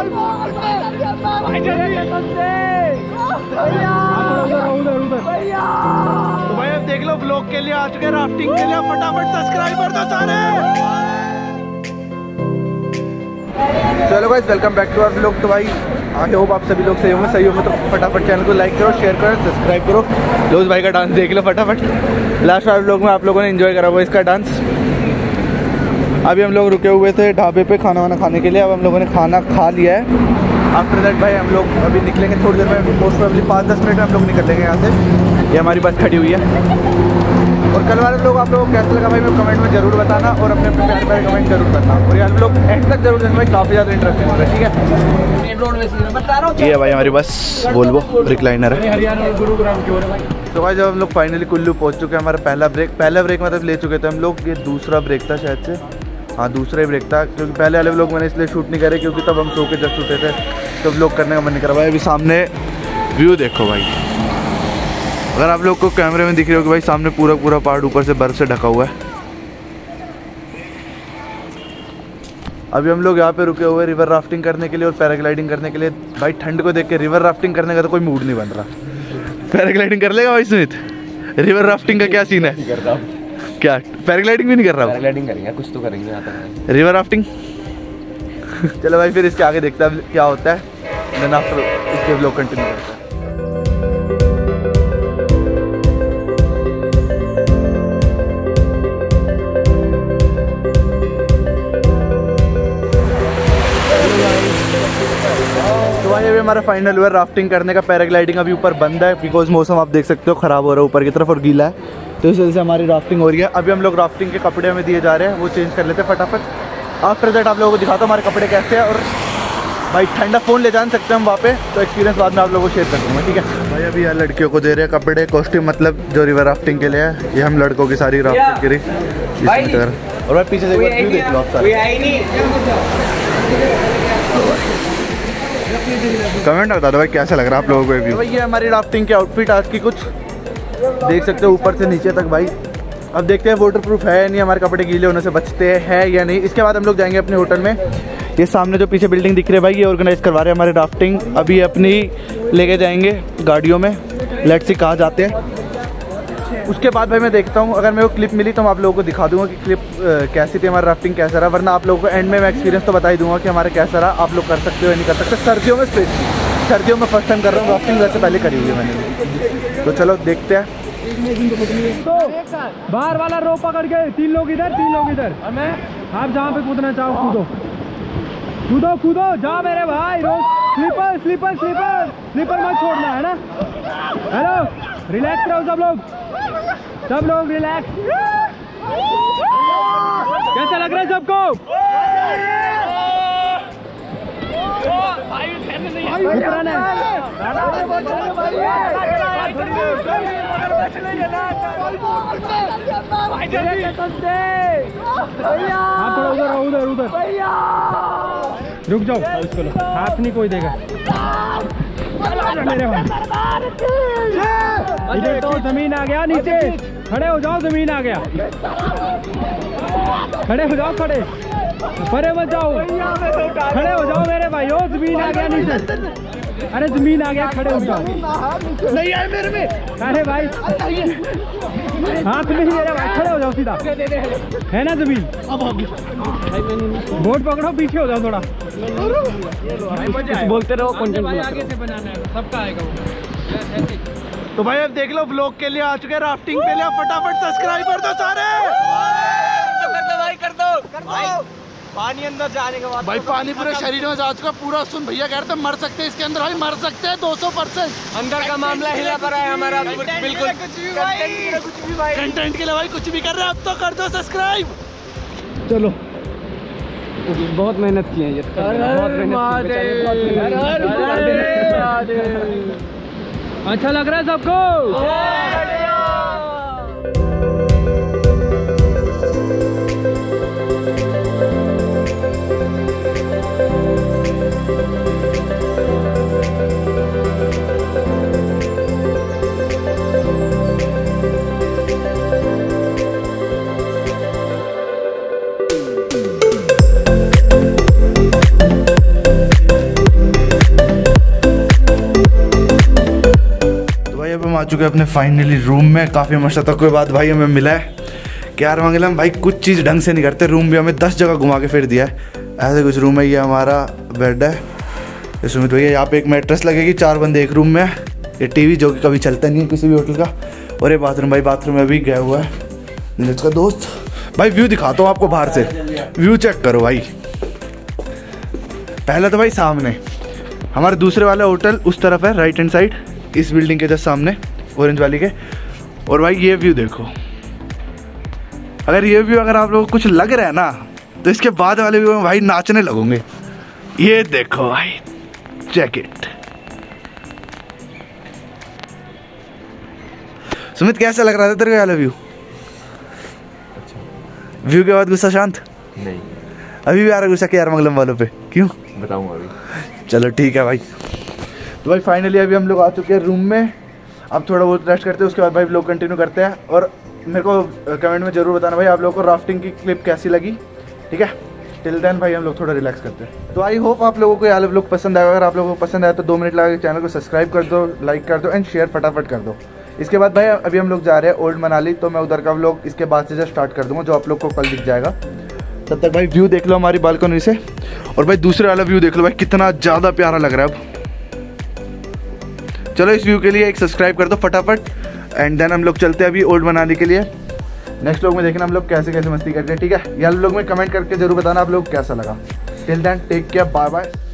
तो भाई अब देख लो ब्लॉग के लिए आ चुके हैं राफ्टिंग के लिए, फटाफट सब्सक्राइब कर दो सारे। चलो guys welcome back to our blog. तो भाई आई होप आप सभी लोग सही होंगे, तो फटाफट चैनल को लाइक करो, शेयर करो, सब्सक्राइब करो। लोज भाई का डांस देख लो फटाफट। लास्ट वाले ब्लॉग में आप लोगों ने एंजॉय करा हुआ इसका डांस। अभी हम लोग रुके हुए थे ढाबे पे खाना वाना खाने के लिए। अब हम लोगों ने खाना खा लिया है। आफ्टर दैट भाई हम लोग अभी निकलेंगे थोड़ी देर में, मोस्ट प्रोबेबली 5-10 मिनट में हम लोग निकलेंगे यहाँ से। ये हमारी बस खड़ी हुई है। और कल वाले लोग आप लोगों को कैसा लगा भाई मैं कमेंट में जरूर बताना, और अपने प्यारे प्यारे कमेंट जरूर करना। और यार लोग एंड तक जरूर देखना भाई, काफ़ी ज़्यादा इंटरेस्टिंग हो रहा है। ठीक है, ये भाई हमारी बस वोल्वो रिक्लाइनर है। तो भाई जब हम लोग फाइनली कुल्लू पहुँच चुके हैं, हमारा पहला ब्रेक मतलब ले चुके थे हम लोग। ये दूसरा ब्रेक था शायद से, हाँ दूसरा ही ब्रेक था, क्योंकि पहले वाले लोग मैंने इसलिए शूट नहीं करे क्योंकि तब हम सो के जब छूटे थे, तब लोग करने का मन नहीं करा। भाई अभी सामने व्यू देखो भाई, अगर आप लोग को कैमरे में दिख रहे हो कि भाई सामने पूरा पूरा पहाड़ ऊपर से बर्फ से ढका हुआ है। अभी हम लोग यहाँ पे रुके हुए रिवर राफ्टिंग करने के लिए और पैराग्लाइडिंग करने के लिए। भाई ठंड को देख के रिवर राफ्टिंग करने का तो कोई मूड नहीं बन रहा। पैराग्लाइडिंग कर लेगा भाई सुमित? रिवर राफ्टिंग का क्या सीन है? क्या पैराग्लाइडिंग भी नहीं कर रहा? पैराग्लाइडिंग करेंगे, कुछ तो करेंगे आता है। रिवर राफ्टिंग चलो भाई फिर इसके आगे देखता है क्या होता है, देन आफ्टर इसके ब्लॉग कंटिन्यू करता है। तो भाई अभी हमारा फाइनल हुआ राफ्टिंग करने का। पैराग्लाइडिंग अभी ऊपर बंद है बिकॉज मौसम आप देख सकते हो ख़राब हो रहा है ऊपर की तरफ और गीला है, तो इस वजह से हमारी राफ्टिंग हो रही है। अभी हम लोग राफ्टिंग के कपड़े हमें दिए जा रहे हैं, वो चेंज कर लेते हैं फटाफट। आफ्टर दैट आप लोगों को दिखाता हूँ हमारे कपड़े कैसे हैं। और भाई ठंडा फ़ोन ले जा सकते हैं हम वहाँ पे, तो एक्सपीरियंस बाद में आप लोगों को शेयर कर दूँगा। ठीक है भाई, अभी यार लड़कियों को दे रहे हैं कपड़े, कॉस्ट्यूम मतलब जो रिवर राफ्टिंग के लिए है। ये हम लड़कों की सारी राफ्टिंग की रही। और भाई पीछे से व्यू देख लो आप सारे। कमेंट बता दो भाई कैसा लग रहा है आप लोगों को व्यू। भाई ये हमारी राफ्टिंग की आउटफिट आज की कुछ देख सकते हो ऊपर से नीचे तक। भाई अब देखते हैं वाटर प्रूफ है नहीं, हमारे कपड़े गीले होने से बचते हैं या नहीं। इसके बाद हम लोग जाएंगे अपने होटल में। ये सामने जो पीछे बिल्डिंग दिख रही है भाई, ये ऑर्गेनाइज करवा रहे हैं हमारे राफ्टिंग। अभी अपनी लेके जाएंगे गाड़ियों में, लेट्स सी कहाँ जाते हैं। उसके बाद भाई मैं देखता हूँ, अगर मेरे को क्लिप मिली तो मैं आप लोगों को दिखा दूंगा कि क्लिप कैसी थी, हमारा राफ्टिंग कैसा रहा। वरना आप लोगों को एंड में मैं एक्सपीरियंस तो बता ही दूंगा कि हमारा कैसा रहा। आप लोग कर सकते हो या नहीं कर सकते। सर्दियों में स्पेशली, सर्दियों में फर्स्ट टाइम कर रहा हूँ राफ्टिंग, वैसे पहले करी हुई है मैंने। तो चलो देखते हैं। तो बाहर वाला रोप पकड़ के 3 लोग इधर 3 लोग इधर, और मैं आप जहाँ पे कूदना चाहो कूदो कूदो कूदो, जाओ मेरे भाई। Rope slipper slipper slipper slipper मत छोड़ना है ना। हेलो रिलैक्स रहो सब लोग रिलैक्स। कैसा लग रहा है सबको? आप थोड़ा उधर उधर रुक जाओ, उसको लो, हाथ नहीं कोई देगा मेरे भाई। इधर तो जमीन आ गया, नीचे खड़े हो जाओ, जमीन आ गया, खड़े हो जाओ, खड़े परे मत जाओ, खड़े हो जाओ मेरे भाई। ओ जमीन आ गया नीचे, अरे जमीन आ गया, खड़े हो जाओ। नहीं आए मेरे में, अरे भाई हाथ में ही मेरे भाई, खड़े हो जाओ सीधा, है ना जमीन। बोट पकड़ो, पीछे हो जाओ थोड़ा, बोलते रहो, कंटेंट आगे से बनाना है, सबका आएगा। तो भाई अब देख लो ब्लॉग के लिए आ चुके हैं राफ्टिंग के लिए, फटाफट सब्सक्राइब कर दो सारे। कर दो भाई, कर दो। पानी अंदर जाने के बाद भाई पानी पूरे शरीर में जा चुका पूरा। सुन भैया कह रहे थे मर सकते हैं इसके अंदर, भाई मर सकते हैं 200%। अंदर का मामला हिला पड़ा है हमारा बिल्कुल। कंटेंट के लिए भाई कुछ भी कर रहे हैं, अब तो कर दो सब्सक्राइब। चलो बहुत मेहनत की है ये, बहुत मेहनत। अच्छा लग रहा है सबको? चुके हैं अपने फाइनली रूम में। काफ़ी मशक्क़त के बाद भाई हमें मिला है क्यारमंगलम। भाई कुछ चीज़ ढंग से नहीं करते, रूम भी हमें 10 जगह घुमा के फिर दिया है। ऐसे कुछ रूम है, ये हमारा बेड है। ये सुमित भैया, यहाँ पे एक मैट्रेस लगेगी, 4 बंदे एक रूम में है। ये टीवी जो कि कभी चलता नहीं है किसी भी होटल का। और ये बाथरूम, भाई बाथरूम में अभी गया हुआ है नीरज का दोस्त। भाई व्यू दिखाता हूँ आपको बाहर से, व्यू चेक करो भाई। पहले तो भाई सामने हमारे दूसरे वाला होटल उस तरफ है, राइट हैंड साइड, इस बिल्डिंग के जस्ट सामने, ऑरेंज वाली के। और भाई ये व्यू देखो, अगर ये व्यू अगर आप लोगों को कुछ लग रहा है ना, तो इसके बाद वाले व्यू में भाई नाचने लगोगे। ये देखो भाई, जैकेट। सुमित कैसा लग रहा था तेरे को वाला व्यू? अच्छा। व्यू के बाद गुस्सा शांत? नहीं, अभी भी आ रहा गुस्सा क्यारमंगलम वालों पे? क्यों बताऊंगा अभी। चलो ठीक है भाई। तो भाई फाइनली अभी हम लोग आ चुके हैं रूम में। अब थोड़ा बहुत रेस्ट करते हैं, उसके बाद भाई लोग कंटिन्यू करते हैं। और मेरे को कमेंट में ज़रूर बताना भाई आप लोगों को राफ्टिंग की क्लिप कैसी लगी, ठीक है? टिल देन भाई हम लोग थोड़ा रिलैक्स करते हैं। तो आई होप आप लोगों को ये व्लॉग पसंद आएगा। अगर आप लोगों को पसंद आया तो 2 मिनट लगा के चैनल को सब्सक्राइब कर दो, लाइक कर दो एंड शेयर फटाफट कर दो। इसके बाद भाई अभी हम लोग जा रहे हैं ओल्ड मनाली, तो मैं उधर का व्लॉग इसके बाद से स्टार्ट कर दूँगा, जो आप लोग को कल दिख जाएगा। तब तक भाई व्यू देख लो हमारी बालकनी से, और भाई दूसरे वाला व्यू देख लो भाई, कितना ज़्यादा प्यारा लग रहा है अब। चलो इस व्यू के लिए एक सब्सक्राइब कर दो फटाफट, एंड देन हम लोग चलते हैं अभी ओल्ड मनाली के लिए। नेक्स्ट व्लॉग में देखना हम लोग कैसे कैसे मस्ती करते हैं, ठीक है? यार व्लॉग में कमेंट करके जरूर बताना आप लोग कैसा लगा। Till then take care, bye bye.